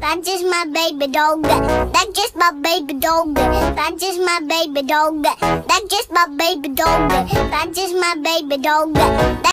That's just my baby dog. That's just my baby dog. That's just my baby dog. That's just my baby dog. That's just my baby dog.